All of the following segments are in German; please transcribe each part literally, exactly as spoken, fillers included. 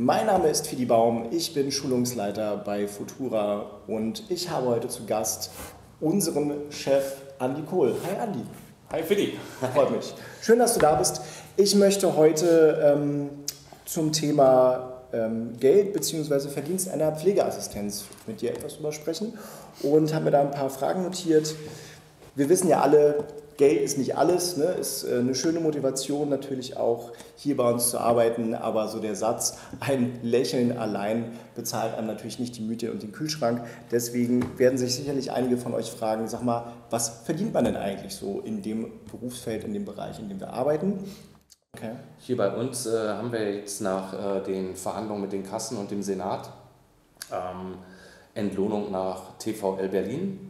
Mein Name ist Fidi Baum, ich bin Schulungsleiter bei Futura und ich habe heute zu Gast unseren Chef Andi Kohl. Hi Andi. Hi Fidi. Freut mich. Schön, dass du da bist. Ich möchte heute ähm, zum Thema ähm, Geld bzw. Verdienst einer Pflegeassistenz mit dir etwas drüber sprechen und habe mir da ein paar Fragen notiert. Wir wissen ja alle, Geld ist nicht alles, ne? Ist eine schöne Motivation natürlich auch hier bei uns zu arbeiten, aber so der Satz, ein Lächeln allein bezahlt einem natürlich nicht die Miete und den Kühlschrank. Deswegen werden sich sicherlich einige von euch fragen, sag mal, was verdient man denn eigentlich so in dem Berufsfeld, in dem Bereich, in dem wir arbeiten? Okay. Hier bei uns äh, haben wir jetzt nach äh, den Verhandlungen mit den Kassen und dem Senat ähm, Entlohnung nach T V L Berlin.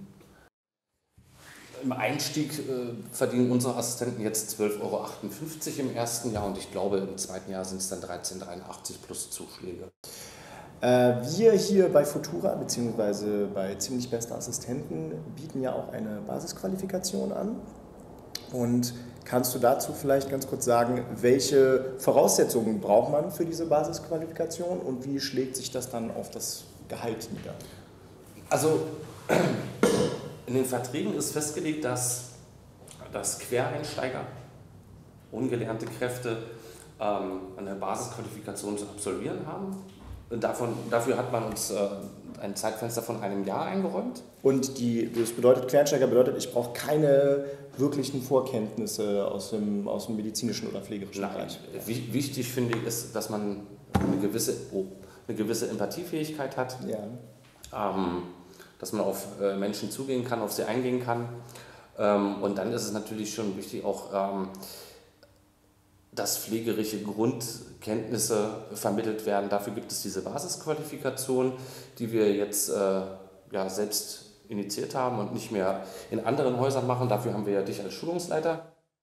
Im Einstieg äh, verdienen unsere Assistenten jetzt zwölf Euro achtundfünfzig im ersten Jahr und ich glaube im zweiten Jahr sind es dann dreizehn Euro dreiundachtzig plus Zuschläge. Äh, wir hier bei Futura bzw. bei Ziemlich Beste Assistenten bieten ja auch eine Basisqualifikation an. Und kannst du dazu vielleicht ganz kurz sagen, welche Voraussetzungen braucht man für diese Basisqualifikation und wie schlägt sich das dann auf das Gehalt nieder? Also in den Verträgen ist festgelegt, dass, dass Quereinsteiger, ungelernte Kräfte ähm, eine Basisqualifikation zu absolvieren haben. Und davon, dafür hat man uns äh, ein Zeitfenster von einem Jahr eingeräumt. Und die, das bedeutet, Quereinsteiger bedeutet, ich brauche keine wirklichen Vorkenntnisse aus dem, aus dem medizinischen oder pflegerischen Nein, Bereich. Wichtig finde ich ist, dass man eine gewisse, oh, eine gewisse Empathiefähigkeit hat. Ja. Ähm, dass man auf äh, Menschen zugehen kann, auf sie eingehen kann. Ähm, und dann ist es natürlich schon wichtig, auch ähm, dass pflegerische Grundkenntnisse vermittelt werden. Dafür gibt es diese Basisqualifikation, die wir jetzt äh, ja, selbst initiiert haben und nicht mehr in anderen Häusern machen. Dafür haben wir ja dich als Schulungsleiter.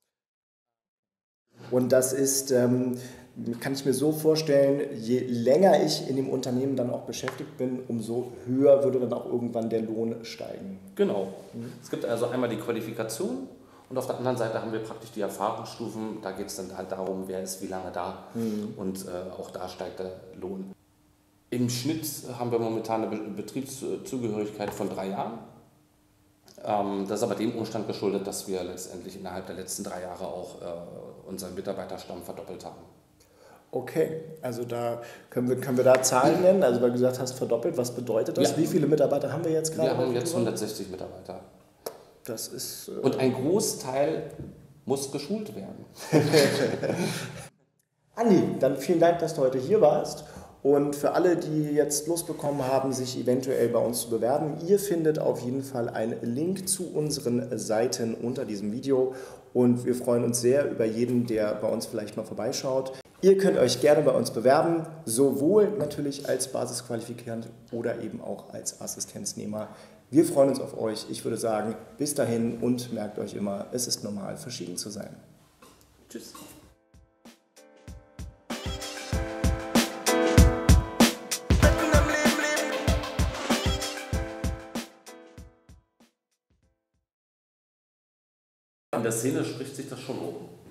Und das ist, ähm, kann ich mir so vorstellen, je länger ich in dem Unternehmen dann auch beschäftigt bin, umso höher würde dann auch irgendwann der Lohn steigen. Genau. Mhm. Es gibt also einmal die Qualifikation und auf der anderen Seite haben wir praktisch die Erfahrungsstufen. Da geht es dann halt darum, wer ist wie lange da mhm. und äh, auch da steigt der Lohn. Im Schnitt haben wir momentan eine Betriebszugehörigkeit von drei Jahren. Ähm, das ist aber dem Umstand geschuldet, dass wir letztendlich innerhalb der letzten drei Jahre auch äh, unseren Mitarbeiterstamm verdoppelt haben. Okay, also da können wir, können wir da Zahlen nennen, also weil du gesagt hast, verdoppelt, was bedeutet das? Ja. Wie viele Mitarbeiter haben wir jetzt gerade? Wir haben jetzt hundertsechzig Mitarbeiter. Das ist... Äh Und ein Großteil muss geschult werden. Andi, dann vielen Dank, dass du heute hier warst. Und für alle, die jetzt Lust bekommen haben, sich eventuell bei uns zu bewerben, ihr findet auf jeden Fall einen Link zu unseren Seiten unter diesem Video. Und wir freuen uns sehr über jeden, der bei uns vielleicht mal vorbeischaut. Ihr könnt euch gerne bei uns bewerben, sowohl natürlich als Basisqualifikant oder eben auch als Assistenznehmer. Wir freuen uns auf euch. Ich würde sagen, bis dahin und merkt euch immer, es ist normal, verschieden zu sein. Tschüss. In der Szene spricht sich das schon um.